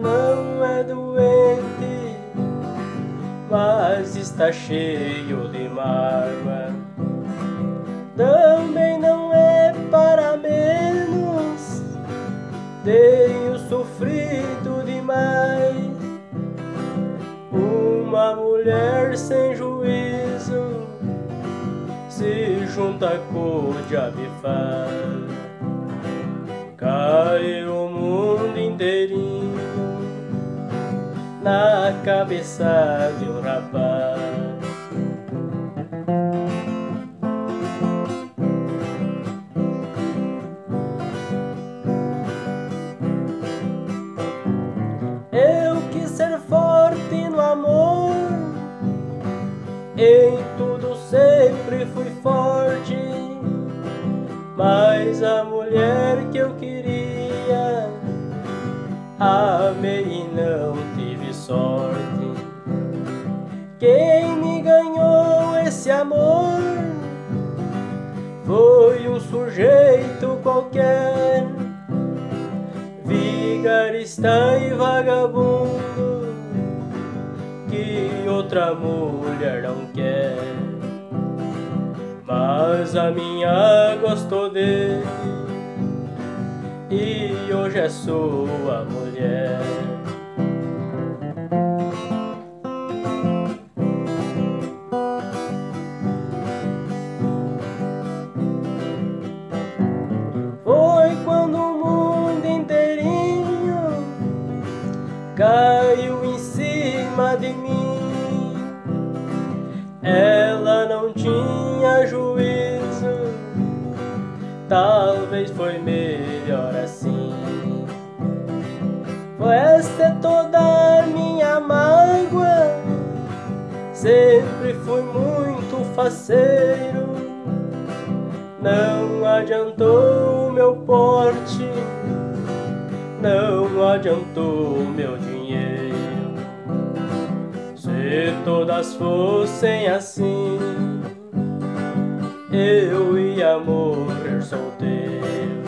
não é doente, mas está cheio de mágoa. Também não é para menos, tenho sofrido demais. Uma mulher sem juízo se junta com o diabo e faz. Caiu o mundo inteirinho na cabeça de um rapaz. Eu quis ser forte no amor, em tudo sempre fui forte, mas a mulher que eu queria amei e não tive sorte. Quem me ganhou esse amor foi um sujeito qualquer, vigarista e vagabundo, que outra mulher não quer. Mas a minha gostou dele e hoje é sua mulher. Foi quando o mundo inteirinho caiu em cima de mim. Ela não tinha juízo, talvez foi melhor assim. Foi esta toda a minha mágoa, sempre fui muito faceiro. Não adiantou o meu porte, não adiantou o meu dinheiro. Se todas fossem assim, eu ia morrer solteiro.